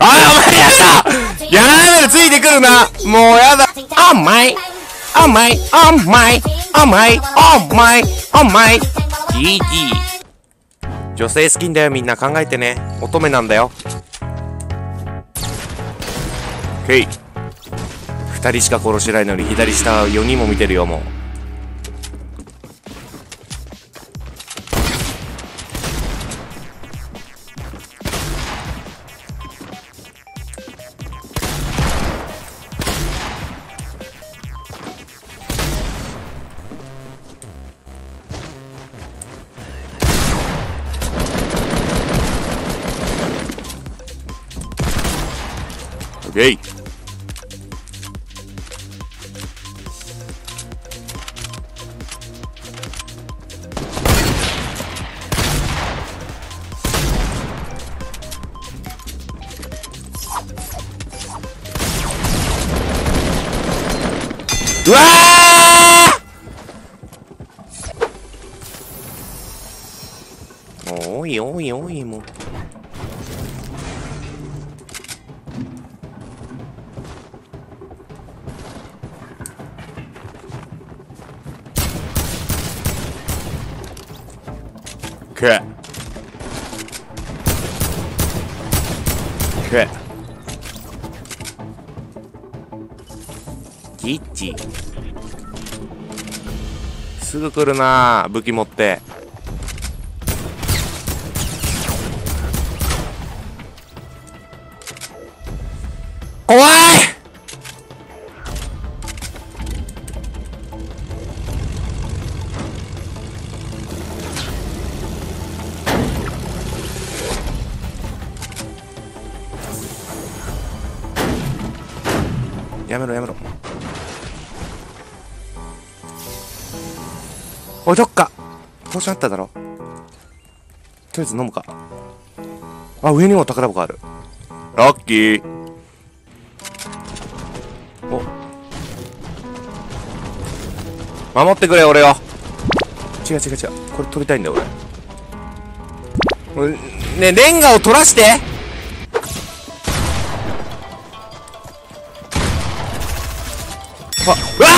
お前やだやらないでついてくるなもうやだ甘い甘い甘い甘い甘い甘い GG 女性好きんだよみんな考えてね乙女なんだよへい2人しか殺してないのに左下4人も見てるよもうオッケーうわーおいおいおいもうくキッチすぐ来るな武器持って怖いやめろやめろおいどっかポーションあっただろとりあえず飲むかあ上にも宝箱あるラッキーお守ってくれ俺よ違う違う違うこれ取りたいんだよ俺ねえレンガを取らしてうわ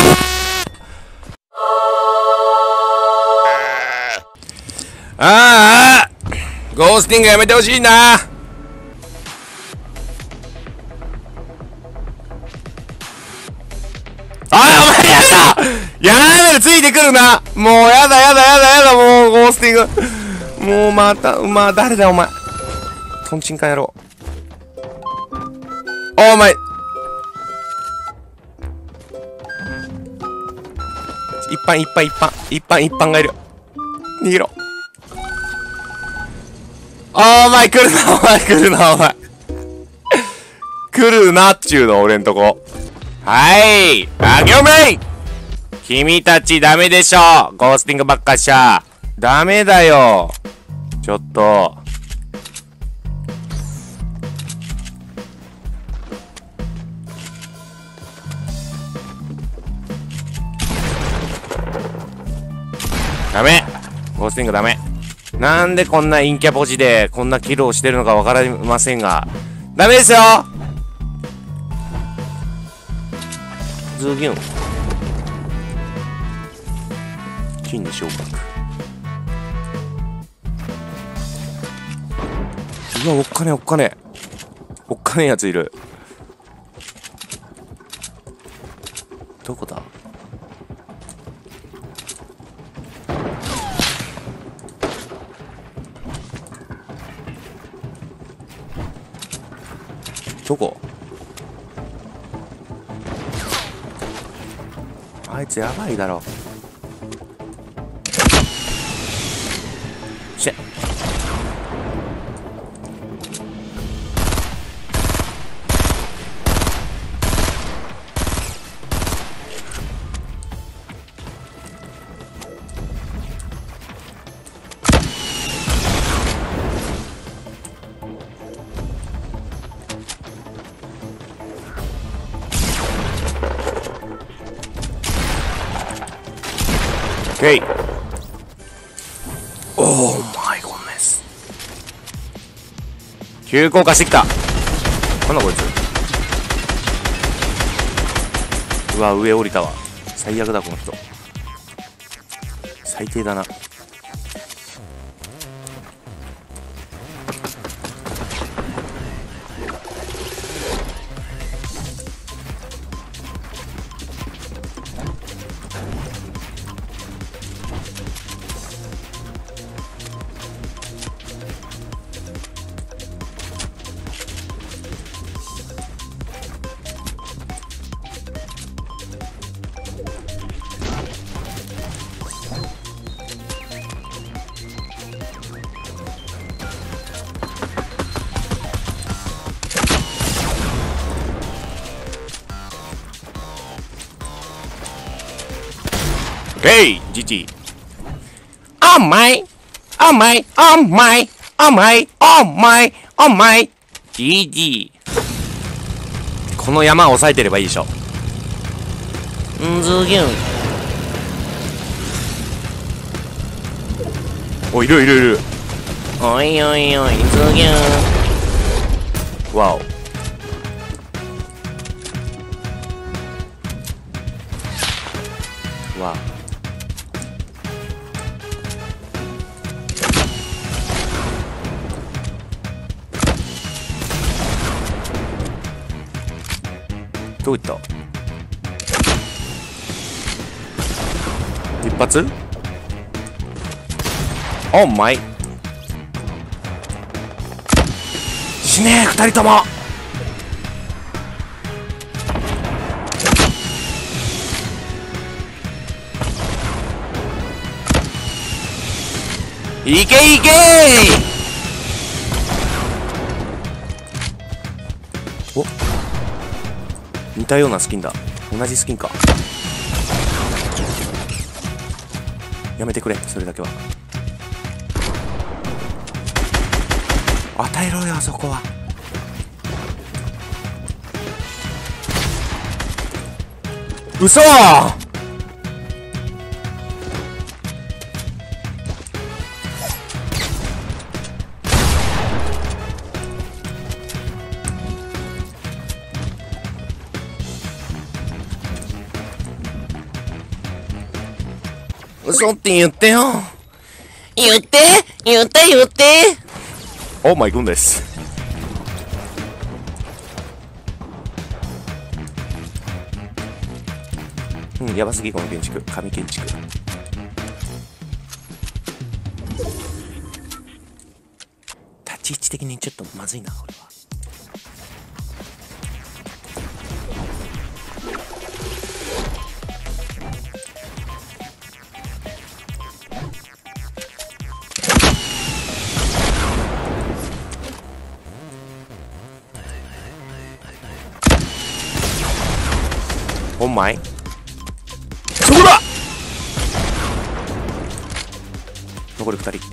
ああゴースティングやめてほしいなあお前やだやらないでついてくるなもうやだやだやだやだもうゴースティングもうまた誰だよお前トンチンカン野郎お前一般がいる逃げろお前来るなお前来るなお前来るなっちゅうの俺んとこはいあげおめい君たちダメでしょゴースティングばっかしちゃダメだよちょっとダメゴースティングダメなんでこんな陰キャポジでこんなキルをしてるのかわかりませんがダメですよズギュン金に昇格うわおっかねおっかねおっかねえやついるどこだどこあいつやばいだろシェッOkay. Oh my goodness. 急降下してきた。 なんだこいつ。うわ、上降りたわ。最悪だこの人。最低だな。ヘイ GT 甘い甘い甘い甘い甘い甘い GT この山を抑えてればいいでしょ。ズギュン。お、いるいるいる。おいおいおい、ズギュン。わお。わお。どういった一発。おんまい。死ねえ二人とも。いけいけー。お、似たようなスキンだ。同じスキンか。やめてくれ、それだけは。与えろよ、あそこは。嘘ー。嘘って言ってよ。言って言って言って。オーマイゴンです。うん、やばすぎこの建築。神建築。立ち位置的にちょっとまずいな、これは。お前そこだ。残り2人。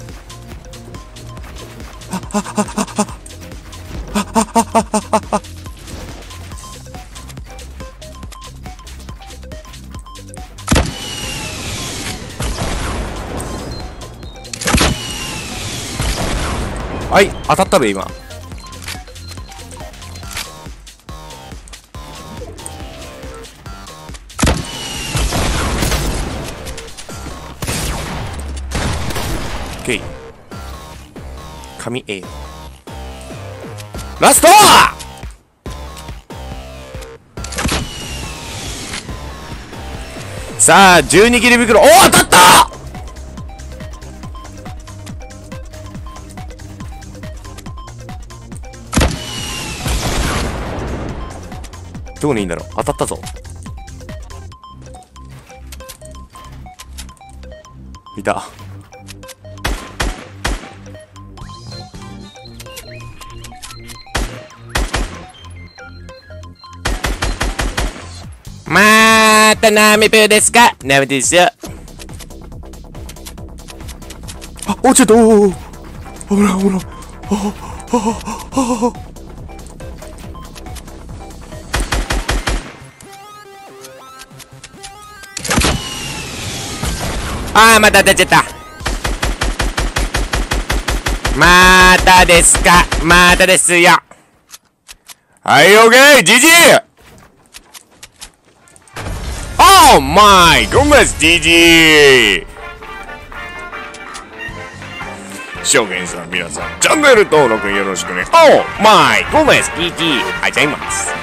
はい、当たったべ今。神 A ラスト。さあ12切り袋。おお当たった。どこにいいんだろう。当たったぞ。いた。またナメプーですか。ナメですよ。あ、落ちちゃった。おお、危ない危ない。ああ、また当たっちゃった。またですか。またですよ。 はい、オッケー !GG! Oh my goodness, GG! 証言者の皆さん、チャンネル登録よろしくね。Oh my goodness, GG! ありがとうございます。